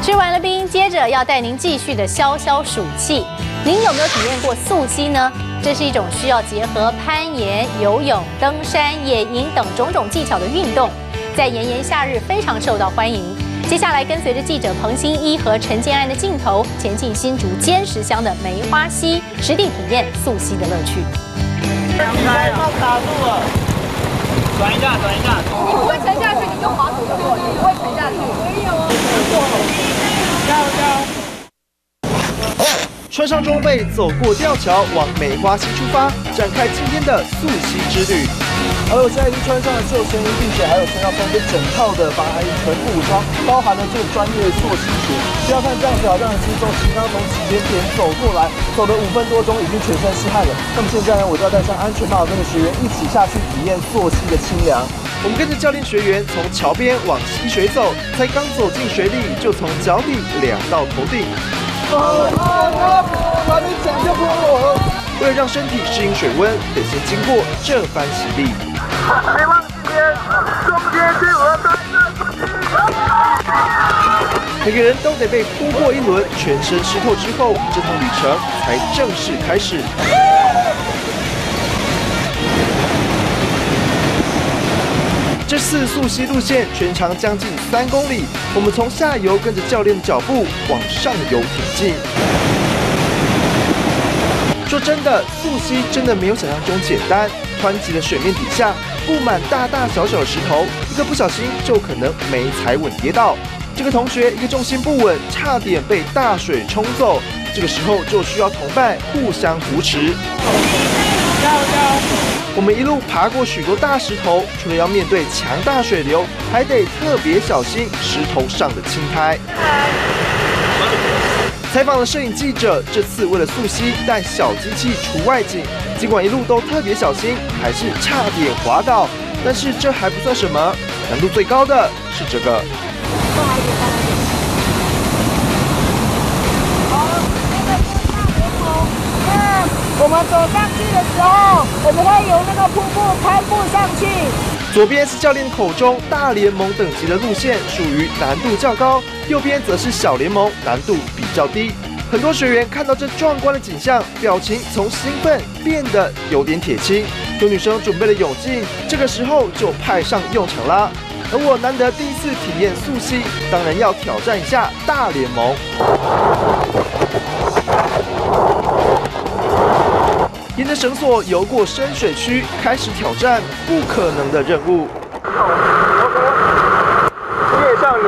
吃完了冰，接着要带您继续的消消暑气。您有没有体验过溯溪呢？这是一种需要结合攀岩、游泳、登山、野营等种种技巧的运动，在炎炎夏日非常受到欢迎。接下来跟随着记者彭新一和陈建安的镜头，前进新竹尖石乡的梅花溪，实地体验溯溪的乐趣。 卡住了，转一下。 你不会沉下去，你就滑土就过，你不会沉下去。没有啊， 加油！ 穿上装备，走过吊桥，往梅花溪出发，展开今天的溯溪之旅。而我现在已经穿上了救生衣，并且还有身上穿着整套的防寒衣，全副武装，包含了这个专业溯溪鞋。不要看这样挑战很轻松，其实刚从起点走过来，走了5分多钟，已经全身是汗了。那么现在呢，我就要戴上安全帽，跟着学员一起下去体验溯溪的清凉。我们跟着教练学员从桥边往溪水走，才刚走进水里，就从脚底凉到头顶。把你讲就不我。为了让身体适应水温，得先经过这番洗礼。别忘今天中间就我带每个人都得被扑过一轮，全身湿透之后，这趟旅程才正式开始。这次溯溪路线全长将近3公里，我们从下游跟着教练的脚步往上游挺进。说真的，溯溪真的没有想象中简单。湍急的水面底下布满大大小小的石头，一个不小心就可能没踩稳跌倒。这个同学一个重心不稳，差点被大水冲走。这个时候就需要同伴互相扶持。加油！我们一路爬过许多大石头，除了要面对强大水流，还得特别小心石头上的青苔。采访了摄影记者，这次为了溯溪带小机器除外景，尽管一路都特别小心，还是差点滑倒。但是这还不算什么，难度最高的是这个。 我们走上去的时候，我们会由那个瀑布攀步上去。 左边是教练口中大联盟等级的路线，属于难度较高；右边则是小联盟，难度比较低。很多学员看到这壮观的景象，表情从兴奋变得有点铁青。有女生准备了泳镜，这个时候就派上用场啦。而我难得第一次体验溯溪，当然要挑战一下大联盟。沿着绳索游过深水区，开始挑战不可能的任务。夜上你，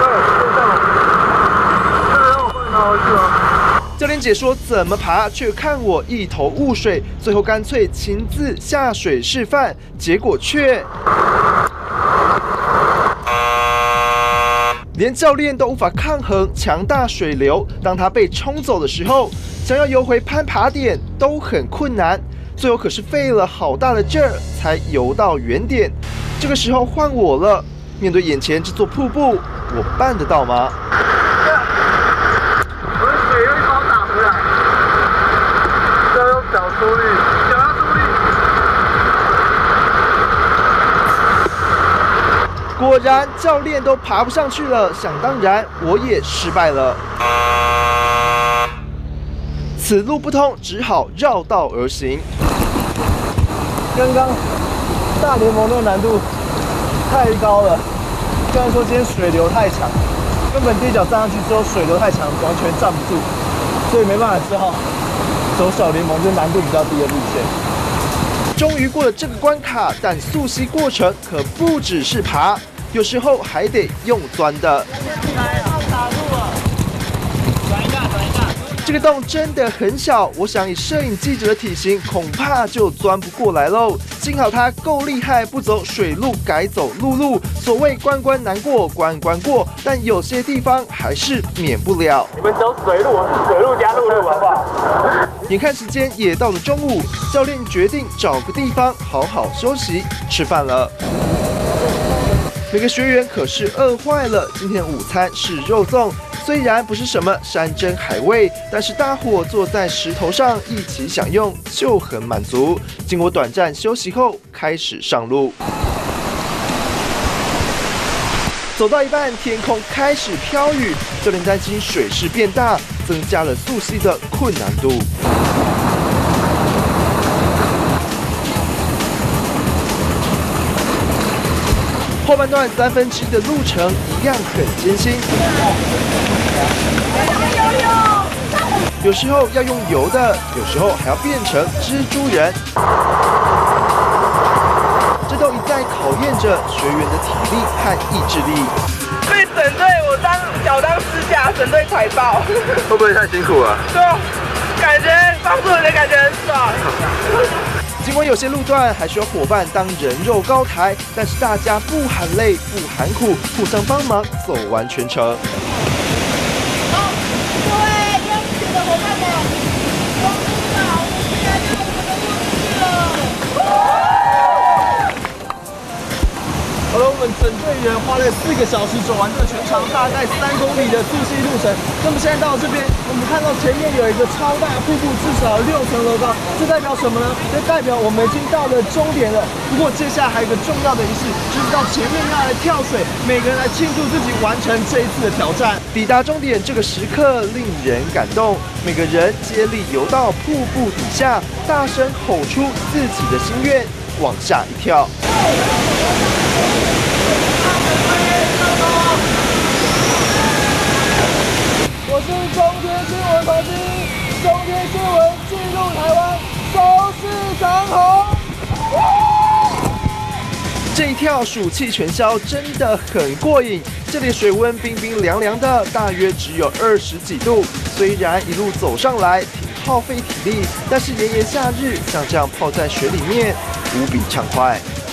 教练解说怎么爬，却看我一头雾水，最后干脆亲自下水示范，结果却连教练都无法抗衡强大水流。当他被冲走的时候，想要游回攀爬点都很困难，最后可是费了好大的劲儿才游到原点。这个时候换我了，面对眼前这座瀑布，我办得到吗？ 我的水又把我打回来，要用脚出力，脚要出力。 果然教练都爬不上去了，想当然我也失败了。此路不通，只好绕道而行。刚刚大联盟的难度太高了，虽然说今天水流太强，根本第一脚站上去之后水流太强，完全站不住，所以没办法，只好走小联盟，就难度比较低的路线。终于过了这个关卡，但溯溪过程可不只是爬，有时候还得用钻的。这个洞真的很小，我想以摄影记者的体型，恐怕就钻不过来喽。幸好他够厉害，不走水路，改走陆路。所谓关关难过关关过，但有些地方还是免不了。 你们走水路，我是水路加陆路，好不好？ 眼看时间也到了中午，教练决定找个地方好好休息吃饭了。每个学员可是饿坏了，今天午餐是肉粽。虽然不是什么山珍海味，但是大伙坐在石头上一起享用就很满足。经过短暂休息后，开始上路。 走到一半，天空开始飘雨，教练担心水势变大，增加了溯溪的困难度。后半段1/3的路程一样很艰辛，有时候要用游的，有时候还要变成蜘蛛人，这都一再考验着学员的体力和意志力。 被整队我当支架，整队踩爆， 会不会太辛苦了？ 对，感觉帮助人的感觉很爽。 尽管有些路段还需要伙伴当人肉高台，但是大家不喊累不喊苦，互相帮忙走完全程。 好，各位优秀的伙伴们，恭喜你们，我们现在就我们的路去了。 好了，我们整队员花了4个小时走完这全长大概3公里的溯溪路程。那么现在到了这边，我们看到前面有一个超大瀑布，至少6层楼高，这代表什么呢？这代表我们已经到了终点了。不过接下来还有一个重要的仪式，就是到前面要来跳水，每个人来庆祝自己完成这一次的挑战。抵达终点这个时刻令人感动，每个人接力游到瀑布底下，大声吼出自己的心愿，往下一跳。 我是中天新闻统计，中天新闻记录台湾收视长虹。 这一跳暑气全消真的很过瘾，这里水温冰冰凉凉的，大约只有20几度。虽然一路走上来挺耗费体力，但是炎炎夏日像这样泡在水里面无比畅快。